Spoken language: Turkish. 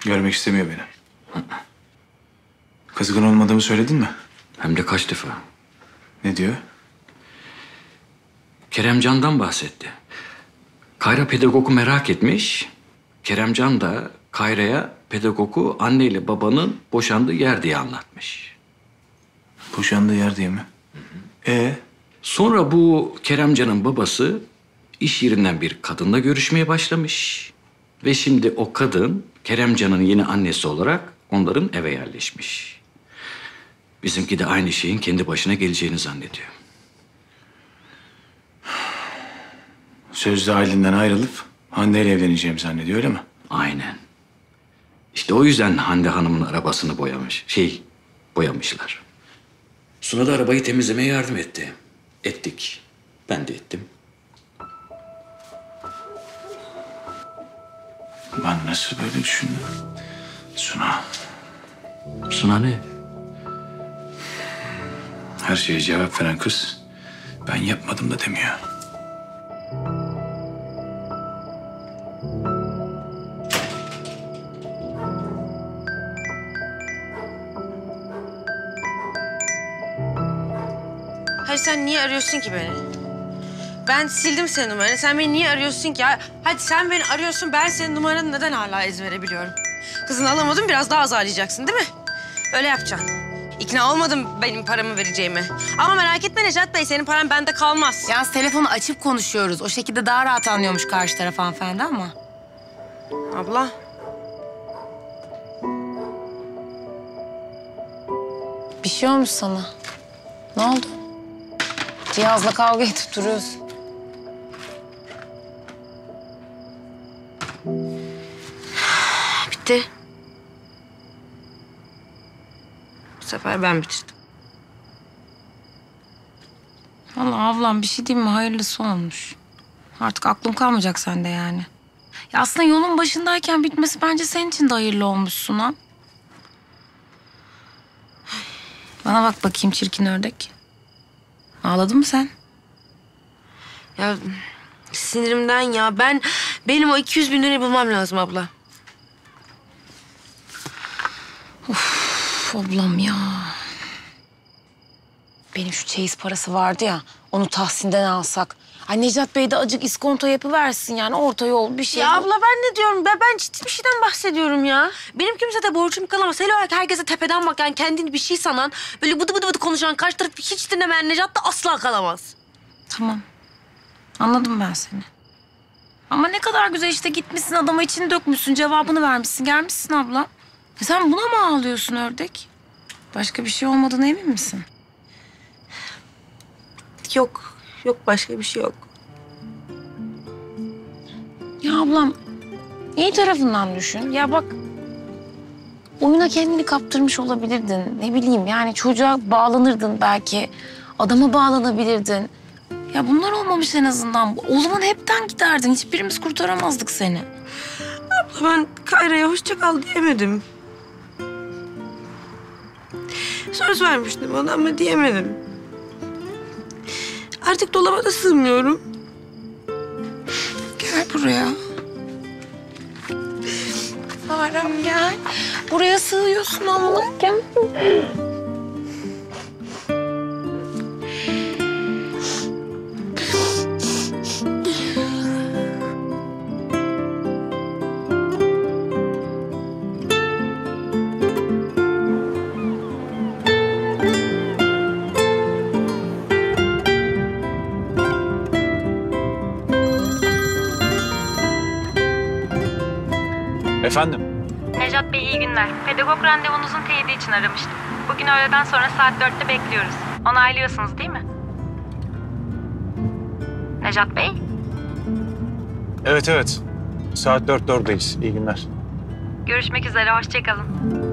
Görmek istemiyor beni. Kızgın olmadığımı söyledin mi? Hem de kaç defa. Ne diyor? Keremcan'dan bahsetti. Kayra pedagogu merak etmiş. Keremcan da Kayra'ya pedagogu anneyle babanın boşandığı yer diye anlatmış. Boşandığı yer diye mi? Sonra bu Keremcan'ın babası iş yerinden bir kadınla görüşmeye başlamış. Ve şimdi o kadın Keremcan'ın yeni annesi olarak onların eve yerleşmiş. Bizimki de aynı şeyin kendi başına geleceğini zannediyor. Sözde Aylin'den ayrılıp Hande ile evleneceğimi zannediyor, öyle mi? Aynen. İşte o yüzden Hande Hanım'ın arabasını boyamışlar. Suna da arabayı temizlemeye yardım etti. Ettik. Ben de ettim. Ben nasıl böyle düşündüm? Suna. Suna ne? Her şeye cevap veren kız ben yapmadım da demiyor. Hayır sen niye arıyorsun ki beni? Ben sildim senin numaranı. Sen beni niye arıyorsun ki? Hadi sen beni arıyorsun. Ben senin numaranı neden hala ezbere biliyorum? Kızını alamadım, biraz daha azarlayacaksın değil mi? Öyle yapacaksın. İkna olmadım benim paramı vereceğime. Ama merak etme Necat Bey, senin paran bende kalmaz. Yalnız telefonu açıp konuşuyoruz. O şekilde daha rahat anlıyormuş karşı taraf hanımefendi ama. Abla. Bir şey olmuş sana. Ne oldu? Cihazla kavga edip duruyorsun. Bitti. Bu sefer ben bitirdim. Vallahi ablam bir şey diyeyim mi? Hayırlısı olmuş. Artık aklım kalmayacak sende yani. Ya aslında yolun başındayken bitmesi bence senin için de hayırlı olmuş Suna. Bana bak bakayım çirkin ördek. Ağladın mı sen? Ya sinirimden ya. Benim o 200 bin lirayı bulmam lazım abla. Of ablam ya. Benim şu çeyiz parası vardı ya, onu Tahsin'den alsak. Ay Necat Bey de acık iskonto yapıversin yani, orta yol bir şey. Ya abla ben ne diyorum? Ben ciddi bir şeyden bahsediyorum ya. Benim kimsede borcum kalamaz. Hele olarak herkese tepeden bakan, kendini bir şey sanan, böyle bıdı bıdı konuşan, karşı tarafı hiç dinlemeyen Necat da asla kalamaz. Tamam. Anladım ben seni. Ama ne kadar güzel işte, gitmişsin adama içini dökmüşsün, cevabını vermişsin, gelmişsin abla. Sen buna mı ağlıyorsun ördek? Başka bir şey olmadığına emin misin? Yok başka bir şey yok. Ya ablam, iyi tarafından düşün. Ya bak, oyuna kendini kaptırmış olabilirdin. Ne bileyim yani, çocuğa bağlanırdın belki. Adama bağlanabilirdin. Ya bunlar olmamış en azından. O zaman hepten giderdin. Hiçbirimiz kurtaramazdık seni. Abla ben Kayra'ya hoşça kal diyemedim. Söz vermiştim ona ama diyemedim. Artık dolaba da sığmıyorum. Gel buraya. Farem gel. Buraya sığıyorsun Allah. Gel. Efendim? Necat Bey iyi günler. Pedagog randevunuzun teyidi için aramıştım. Bugün öğleden sonra saat 4'te bekliyoruz. Onaylıyorsunuz değil mi? Necat Bey? Evet. Saat 4'te oradayız. İyi günler. Görüşmek üzere, hoşça kalın.